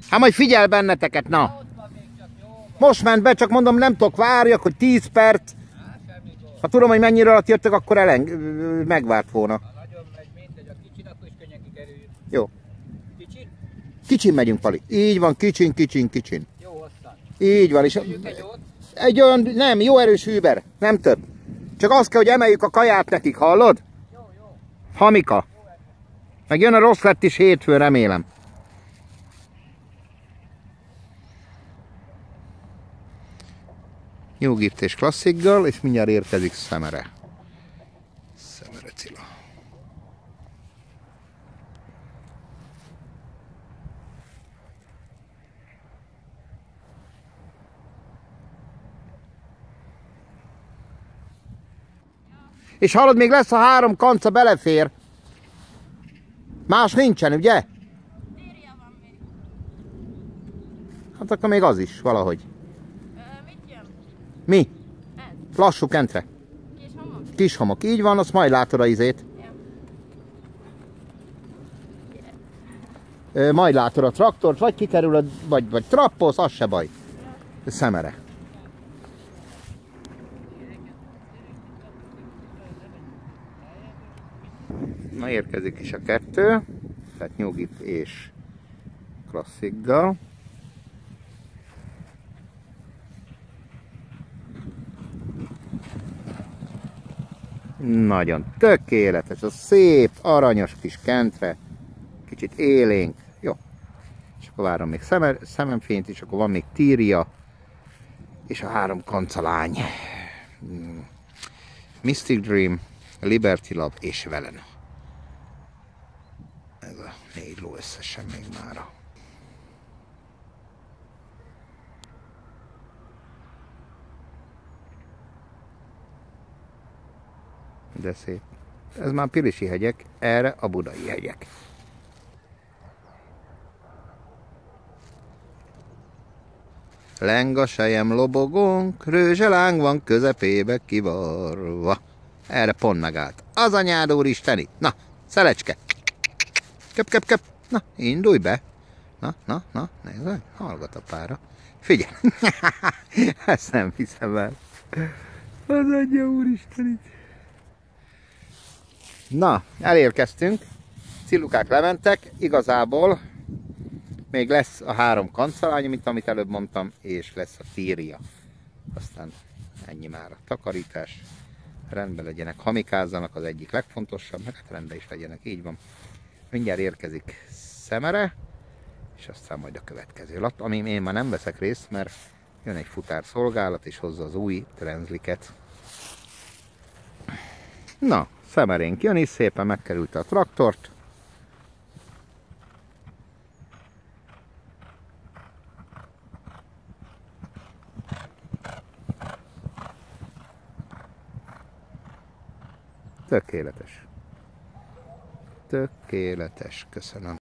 Hát majd figyel benneteket, na! Most ment be, csak mondom, nem tudok, várjak, hogy 10 perc. Ha tudom, hogy mennyire alatt jöttök, akkor megvárt volna. Ha nagyon megy, mindegy, a kicsin, akkor is könnyen kikerüljük. Jó. Kicsin? Kicsin megyünk, Pali. Így van, kicsin. Jó, hosszan. Így van, és egy olyan, nem, jó erős hűber, nem több. Csak az kell, hogy emeljük a kaját nekik, hallod? Jó. Hamika. Meg jön a rossz lett is hétfőn, remélem. New Gift és klasszikgal, és mindjárt érkezik Szemere. Szemere Cilla. És hallod, még lesz a 3 kanca, belefér. Más nincsen, ugye? Tírja van még. Hát akkor még az is, valahogy. Mit jön? Mi? Ez. Lassú kentre. Kis homok? Kis homok. Így van, azt majd látod a izét. Majd látod a traktort, vagy kikerül, vagy trappolsz, az se baj. Szemere. Na, érkezik is a 2, tehát New Gift és klasszikgal. Nagyon tökéletes, a szép, aranyos kis kentre, kicsit élénk, jó. És akkor várom még szememfényt is, akkor van még Tírja, és a 3 kancalány. Mystic Dream, Liberty Lab és Velena. Ez a 4 ló összesen még mára. De szép. Ez már Pilisi hegyek, erre a Budai hegyek. Leng a sejem lobogónk, rőzseláng van közepébe kivarva. Erre pont megállt. Az anyád úristeni! Na, Szelecske! Köp! Na, indulj be! Na, nézd, hallgat a pára. Figyelj! Ezt nem hiszem el. Az anyja úristeni! Na, elérkeztünk. Cillukák lementek. Igazából még lesz a 3 kancalány, mint amit előbb mondtam, és lesz a Tírja. Aztán ennyi már a takarítás. Rendben legyenek, hamikázzanak, az egyik legfontosabb, meg hát rendben is legyenek, így van. Mindjárt érkezik Szemere, és aztán majd a következő lap, amin én már nem veszek részt, mert jön egy futárszolgálat, és hozza az új trenzliket. Na, Szemerénk jön is, szépen megkerült a traktort. Tökéletes. Tökéletes, köszönöm.